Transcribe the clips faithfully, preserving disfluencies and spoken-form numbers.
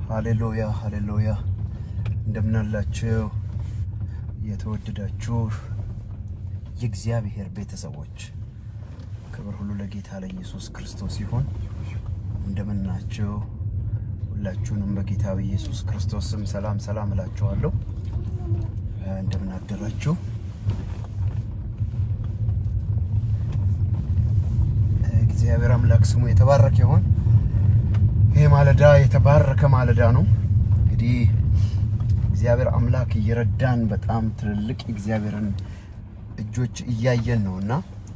ሃሌሉያ ሃሌሉያ እንደምናላችሁ የተወደዳችሁ የእግዚአብሔር ቤተሰቦች ክብር ሁሉ ለጌታ ለኢየሱስ ክርስቶስ ይሁን። እንደምናችሁ ሁላችሁንም በጌታ በኢየሱስ ክርስቶስ ስም ሰላም ሰላም እላችኋለሁ። እንደምናደራችሁ እግዚአብሔር አምላክ ስሙ የተባረከ ይሁን። ይሄ ማለዳ የተባረከ ማለዳ ነው። እንግዲህ እግዚአብሔር አምላክ ይረዳን በጣም ትልልቅ እግዚአብሔርን እጆች እያየን ነውና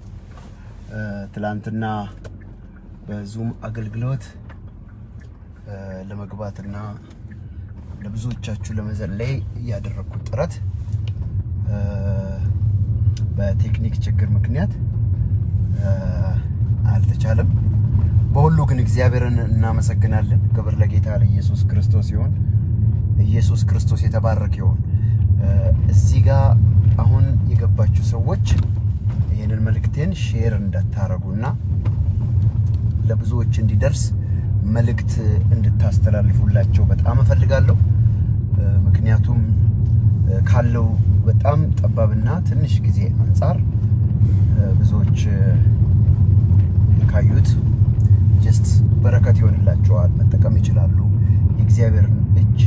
ትላንትና በዙም አገልግሎት ለመግባትና ለብዙዎቻችሁ ለመዘለይ ያደረኩት ጥረት በቴክኒክ ችግር ምክንያት አልተቻለም። በሁሉ ግን እግዚአብሔርን እናመሰግናለን። ክብር ለጌታ ለኢየሱስ ክርስቶስ ይሁን። ኢየሱስ ክርስቶስ የተባረከ ይሁን። እዚህ ጋር አሁን የገባችሁ ሰዎች ይሄንን መልእክቴን ሼር እንዳታረጉና ለብዙዎች እንዲደርስ መልእክት እንድታስተላልፉላቸው በጣም እፈልጋለሁ። ምክንያቱም ካለው በጣም ጠባብና ትንሽ ጊዜ አንፃር ብዙዎች ካዩት ጀስት በረከት ይሆንላቸዋል፣ መጠቀም ይችላሉ። የእግዚአብሔርን እጅ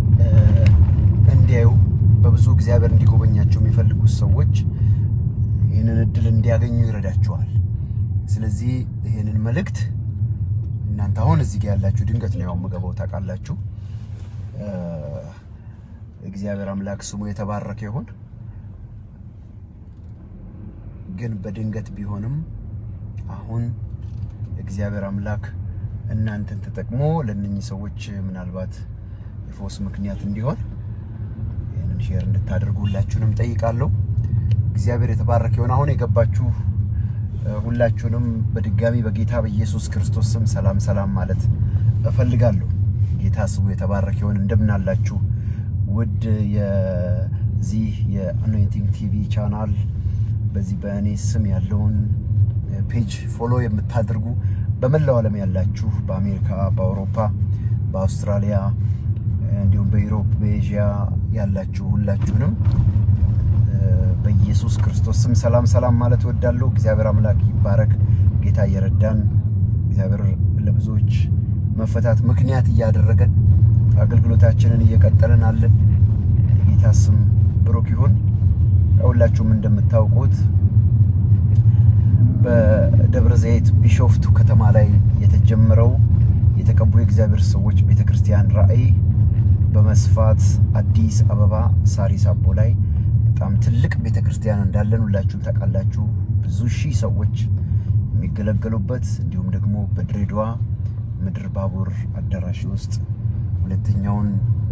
እንዲያዩ በብዙ እግዚአብሔር እንዲጎበኛቸው የሚፈልጉ ሰዎች ይሄንን እድል እንዲያገኙ ይረዳቸዋል። ስለዚህ ይሄንን መልእክት እናንተ አሁን እዚህ ጋር ያላችሁ ድንገት ነው የምገባው ታውቃላችሁ። እግዚአብሔር አምላክ ስሙ የተባረከ ይሁን። ግን በድንገት ቢሆንም አሁን እግዚአብሔር አምላክ እናንተን ተጠቅሞ ለነኚህ ሰዎች ምናልባት የፎስ ምክንያት እንዲሆን ይሄንን ሼር እንድታደርጉላችሁንም ጠይቃለሁ። እግዚአብሔር የተባረከ ይሁን። አሁን የገባችሁ ሁላችሁንም በድጋሚ በጌታ በኢየሱስ ክርስቶስ ስም ሰላም ሰላም ማለት እፈልጋለሁ። ጌታ ስሙ የተባረከ ይሁን። እንደምናላችሁ ውድ የዚህ የአኖይንቲንግ ቲቪ ቻናል በዚህ በእኔ ስም ያለውን ፔጅ ፎሎ የምታደርጉ በመላው ዓለም ያላችሁ በአሜሪካ፣ በአውሮፓ፣ በአውስትራሊያ እንዲሁም በዩሮፕ፣ በኤዥያ ያላችሁ ሁላችሁንም በኢየሱስ ክርስቶስ ስም ሰላም ሰላም ማለት ወዳለሁ። እግዚአብሔር አምላክ ይባረክ። ጌታ ይረዳን። እግዚአብሔር ለብዙዎች መፈታት ምክንያት ያደረገን አገልግሎታችንን እየቀጠልን አለን። ጌታ ስም ብሩክ ይሁን። ሁላችሁም እንደምታውቁት በደብረ ዘይት ቢሾፍቱ ከተማ ላይ የተጀመረው የተቀቡ የእግዚአብሔር ሰዎች ቤተክርስቲያን ራእይ በመስፋት አዲስ አበባ ሳሪስ አቦ ላይ በጣም ትልቅ ቤተክርስቲያን እንዳለን ሁላችሁም ታውቃላችሁ። ብዙ ሺህ ሰዎች የሚገለገሉበት እንዲሁም ደግሞ በድሬዳዋ ምድር ባቡር አዳራሽ ውስጥ ሁለተኛውን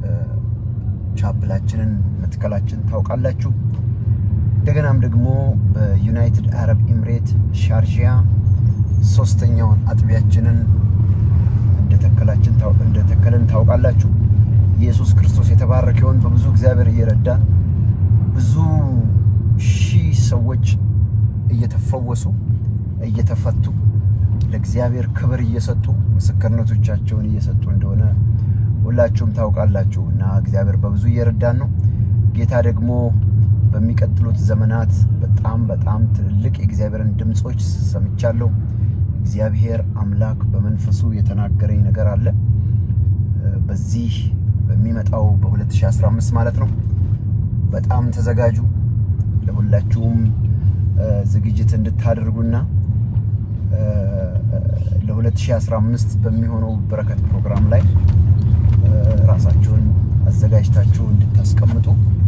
ቻፕላችንን መትከላችን ታውቃላችሁ። እንደገናም ደግሞ በዩናይትድ አረብ ኤምሬት ሻርጂያ ሶስተኛውን አጥቢያችንን እንደተከላችን ታው እንደተከለን ታውቃላችሁ። ኢየሱስ ክርስቶስ የተባረከ ይሁን። በብዙ እግዚአብሔር እየረዳን ብዙ ሺህ ሰዎች እየተፈወሱ እየተፈቱ ለእግዚአብሔር ክብር እየሰጡ ምስክርነቶቻቸውን እየሰጡ እንደሆነ ሁላችሁም ታውቃላችሁና እግዚአብሔር በብዙ እየረዳን ነው። ጌታ ደግሞ በሚቀጥሉት ዘመናት በጣም በጣም ትልልቅ የእግዚአብሔርን ድምጾች ሰምቻለሁ። እግዚአብሔር አምላክ በመንፈሱ የተናገረኝ ነገር አለ። በዚህ በሚመጣው በ2015 ማለት ነው። በጣም ተዘጋጁ። ለሁላችሁም ዝግጅት እንድታደርጉና ለ2015 በሚሆነው በረከት ፕሮግራም ላይ ራሳችሁን አዘጋጅታችሁ እንድታስቀምጡ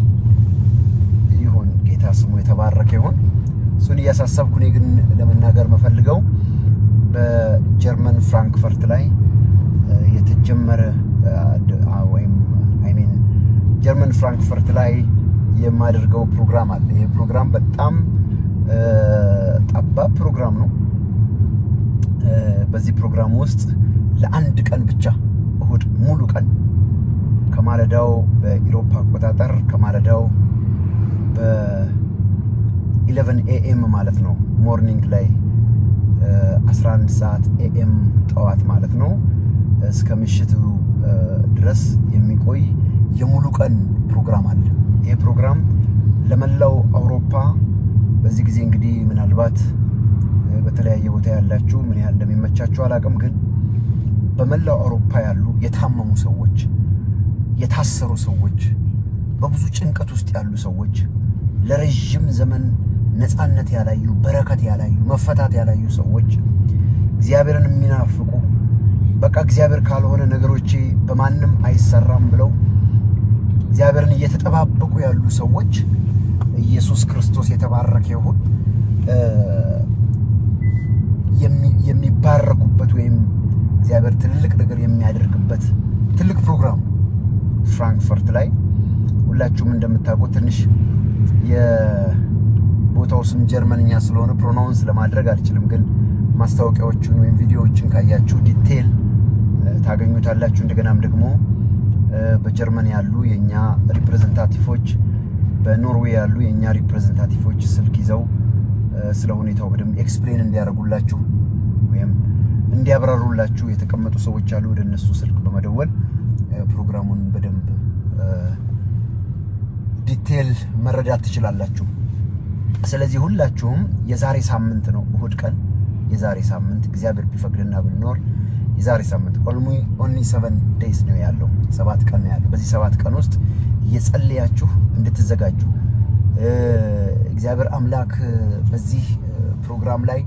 ይሁን። ጌታ ስሙ የተባረከ ይሁን። ሱን ያሳሰብኩ ነኝ ግን ለመናገር መፈልገው በጀርመን ፍራንክፈርት ላይ የተጀመረ ወይም አይ ሚን ጀርመን ፍራንክፈርት ላይ የማደርገው ፕሮግራም አለ። ይሄ ፕሮግራም በጣም ጠባብ ፕሮግራም ነው። በዚህ ፕሮግራም ውስጥ ለአንድ ቀን ብቻ እሁድ ሙሉ ቀን ከማለዳው በኢሮፓ አቆጣጠር ከማለዳው በ11 ኤኤም ማለት ነው ሞርኒንግ ላይ አስራ አንድ ሰዓት ኤኤም ጠዋት ማለት ነው እስከ ምሽቱ ድረስ የሚቆይ የሙሉ ቀን ፕሮግራም አለ። ይሄ ፕሮግራም ለመላው አውሮፓ በዚህ ጊዜ እንግዲህ ምናልባት በተለያየ ቦታ ያላችሁ ምን ያህል እንደሚመቻችሁ አላቅም፣ ግን በመላው አውሮፓ ያሉ የታመሙ ሰዎች፣ የታሰሩ ሰዎች፣ በብዙ ጭንቀት ውስጥ ያሉ ሰዎች፣ ለረጅም ዘመን ነፃነት ያላዩ፣ በረከት ያላዩ፣ መፈታት ያላዩ ሰዎች፣ እግዚአብሔርን የሚናፍቁ በቃ እግዚአብሔር ካልሆነ ነገሮች በማንም አይሰራም ብለው እግዚአብሔርን እየተጠባበቁ ያሉ ሰዎች ኢየሱስ ክርስቶስ የተባረከ ይሁን የሚባረኩበት ወይም እግዚአብሔር ትልቅ ነገር የሚያደርግበት ትልቅ ፕሮግራም ፍራንክፈርት ላይ ሁላችሁም እንደምታውቁት ትንሽ የቦታው ስም ጀርመንኛ ስለሆነ ፕሮናውንስ ለማድረግ አልችልም፣ ግን ማስታወቂያዎችን ወይም ቪዲዮዎችን ካያችሁ ዲቴል ታገኙታላችሁ። እንደገናም ደግሞ በጀርመን ያሉ የኛ ሪፕሬዘንታቲቮች በኖርዌይ ያሉ የኛ ሪፕሬዘንታቲቮች ስልክ ይዘው ስለ ሁኔታው በደንብ ኤክስፕሌን እንዲያደርጉላችሁ ወይም እንዲያብራሩላችሁ የተቀመጡ ሰዎች አሉ። ወደ እነሱ ስልክ በመደወል ፕሮግራሙን በደንብ ዲቴል መረዳት ትችላላችሁ። ስለዚህ ሁላችሁም የዛሬ ሳምንት ነው እሁድ ቀን የዛሬ ሳምንት እግዚአብሔር ቢፈቅድና ብንኖር የዛሬ ሳምንት only seven days ነው ያለው፣ ሰባት ቀን ነው ያለው። በዚህ ሰባት ቀን ውስጥ እየጸለያችሁ እንድትዘጋጁ እግዚአብሔር አምላክ በዚህ ፕሮግራም ላይ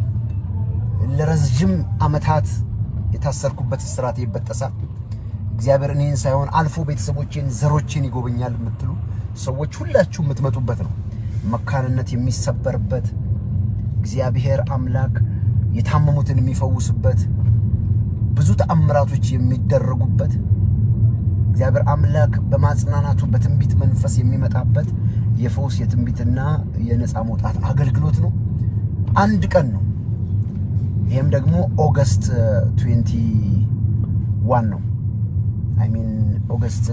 ለረጅም አመታት የታሰርኩበት እስራት ይበጠሳል። እግዚአብሔር እኔን ሳይሆን አልፎ ቤተሰቦቼን ዘሮቼን ይጎበኛል የምትሉ ሰዎች ሁላችሁ የምትመጡበት ነው። መካንነት የሚሰበርበት እግዚአብሔር አምላክ የታመሙትን የሚፈውስበት ብዙ ተአምራቶች የሚደረጉበት እግዚአብሔር አምላክ በማጽናናቱ በትንቢት መንፈስ የሚመጣበት የፈውስ የትንቢትና የነፃ መውጣት አገልግሎት ነው። አንድ ቀን ነው። ይሄም ደግሞ ኦገስት twenty-one ነው። አይ ሚን ኦገስት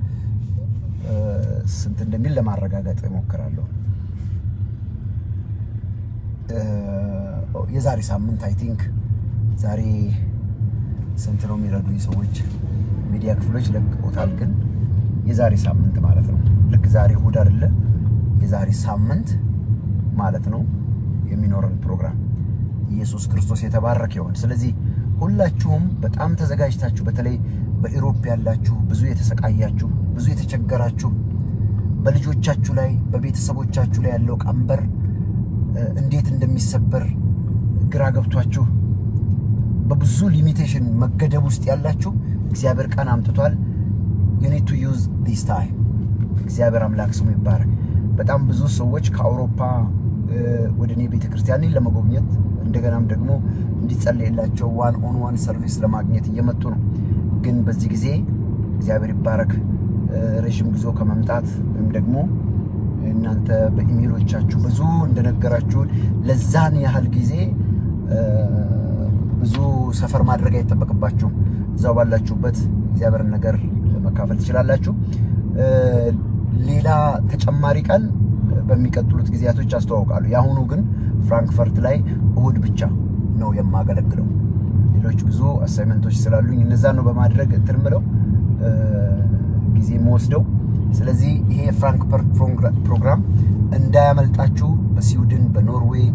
ስንት እንደሚል ለማረጋገጥ እሞክራለሁ። የዛሬ ሳምንት አይ ቲንክ ዛሬ ስንት ነው የሚረዱኝ ሰዎች ሚዲያ ክፍሎች ለቆታል፣ ግን የዛሬ ሳምንት ማለት ነው። ልክ ዛሬ እሁድ አይደለ፣ የዛሬ ሳምንት ማለት ነው የሚኖረን ፕሮግራም። ኢየሱስ ክርስቶስ የተባረከ ይሁን። ስለዚህ ሁላችሁም በጣም ተዘጋጅታችሁ በተለይ በኢሮፕ ያላችሁ ብዙ የተሰቃያችሁ ብዙ የተቸገራችሁ በልጆቻችሁ ላይ በቤተሰቦቻችሁ ላይ ያለው ቀንበር እንዴት እንደሚሰበር ግራ ገብቷችሁ በብዙ ሊሚቴሽን መገደብ ውስጥ ያላችሁ እግዚአብሔር ቀን አምጥቷል። you need to use this time። እግዚአብሔር አምላክ ስሙ ይባረክ። በጣም ብዙ ሰዎች ከአውሮፓ ወደኔ ቤተክርስቲያንን ለመጎብኘት እንደገናም ደግሞ እንዲጸልይላቸው ዋን ኦን ዋን ሰርቪስ ለማግኘት እየመጡ ነው። ግን በዚህ ጊዜ እግዚአብሔር ይባረክ ረጅም ጉዞ ከመምጣት ወይም ደግሞ እናንተ በኢሜሎቻችሁ ብዙ እንደነገራችሁን ለዛን ያህል ጊዜ ብዙ ሰፈር ማድረግ አይተበቅባችሁ እዛው ባላችሁበት እግዚአብሔርን ነገር ለመካፈል ትችላላችሁ። ሌላ ተጨማሪ ቀን በሚቀጥሉት ጊዜያቶች አስተዋውቃለሁ። ያሁኑ ግን ፍራንክፈርት ላይ እሁድ ብቻ ነው የማገለግለው። ሌሎች ብዙ አሳይመንቶች ስላሉኝ እነዛ ነው በማድረግ እንትምለው ጊዜ መወስደው። ስለዚህ ይሄ ፍራንክፈርት ፕሮግራም እንዳያመልጣችሁ በስዊድን በኖርዌይ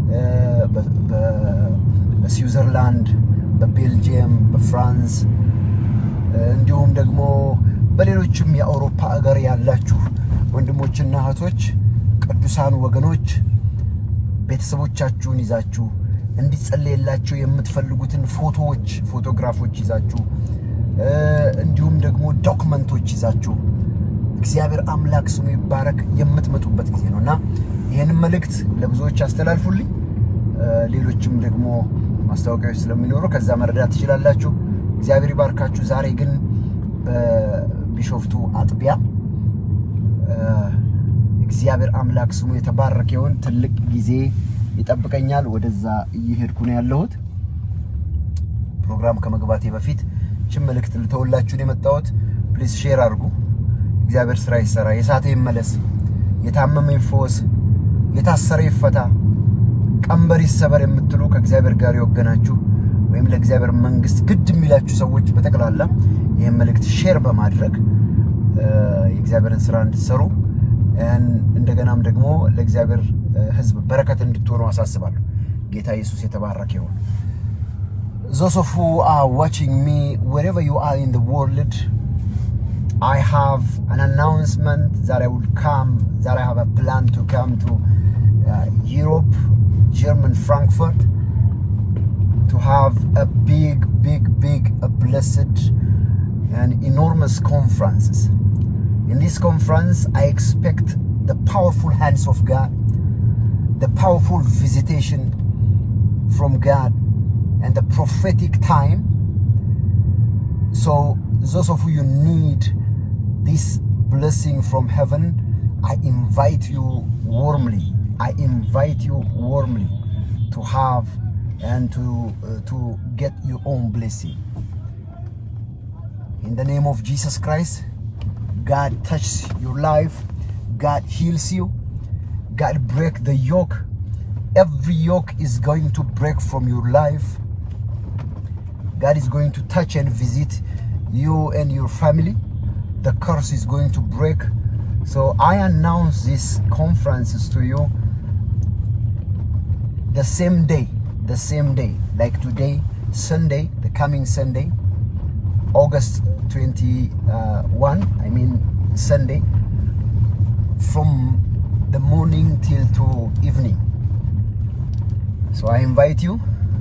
በስዊዘርላንድ በቤልጂየም በፍራንስ እንዲሁም ደግሞ በሌሎችም የአውሮፓ ሀገር ያላችሁ ወንድሞችና እህቶች ቅዱሳን ወገኖች ቤተሰቦቻችሁን ይዛችሁ እንዲጸልይላችሁ የምትፈልጉትን ፎቶዎች ፎቶግራፎች ይዛችሁ እንዲሁም ደግሞ ዶክመንቶች ይዛችሁ እግዚአብሔር አምላክ ስሙ ይባረክ የምትመጡበት ጊዜ ነውና ይሄን መልእክት ለብዙዎች አስተላልፉልኝ። ሌሎችም ደግሞ ማስታወቂያዎች ስለሚኖሩ ከዛ መረዳት ትችላላችሁ። እግዚአብሔር ይባርካችሁ። ዛሬ ግን በቢሾፍቱ አጥቢያ እግዚአብሔር አምላክ ስሙ የተባረከ ይሁን ትልቅ ጊዜ ይጠብቀኛል። ወደዛ እየሄድኩ ነው ያለሁት። ፕሮግራም ከመግባቴ በፊት ችን መልእክት ልተውላችሁ ነው የመጣሁት። ፕሊዝ ሼር አድርጉ። እግዚአብሔር ስራ ይሰራ፣ የሳተ ይመለስ፣ የታመመ ይፈወስ፣ የታሰረ ይፈታ፣ ቀንበር ይሰበር የምትሉ ከእግዚአብሔር ጋር ይወገናችሁ ወይም ለእግዚአብሔር መንግስት ግድ የሚላችሁ ሰዎች በተከላላ ይሄን መልእክት ሼር በማድረግ የእግዚአብሔርን ስራ እንድትሰሩ እንደገናም ደግሞ ለእግዚአብሔር ህዝብ በረከት እንድትሆኑ አሳስባለሁ ጌታ ኢየሱስ የተባረከ ይሁን Those of who are watching me wherever you are in the world I have an announcement that I will come that I have a plan to come to uh, Europe German Frankfurt to have a big big big a blessed and enormous conferences in this conference I expect the powerful hands of God the powerful visitation from God and the prophetic time so those of you need this blessing from heaven I invite you warmly I invite you warmly to have and to uh, to get your own blessing in the name of Jesus Christ God touches your life God heals you God break the yoke every yoke is going to break from your life God is going to touch and visit you and your family the curse is going to break so I announce these conferences to you the same day the same day like today Sunday the coming Sunday August twenty-first I mean Sunday from the morning till to evening so I invite you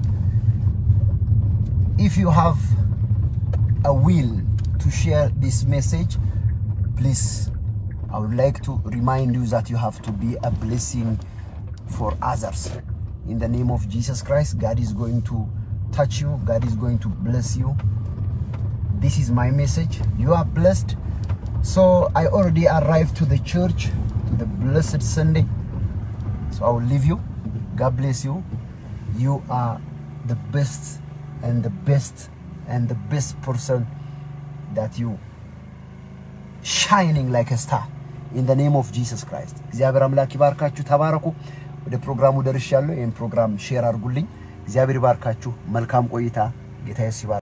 if you have a will to share this message please I would like to remind you that you have to be a blessing for others in the name of Jesus Christ God is going to touch you God is going to bless you this is my message you are blessed so I already arrived to the church to the blessed Sunday so I will leave you God bless you you are the best and the best and the best person that you shining like a star in the name of Jesus Christ እግዚአብሔር አምላክ ይባርካችሁ ተባረኩ ወደ ፕሮግራሙ ደርሻለሁ ይሄን ፕሮግራም ሼር አድርጉልኝ እግዚአብሔር ይባርካችሁ መልካም ቆይታ ጌታ ኢየሱስ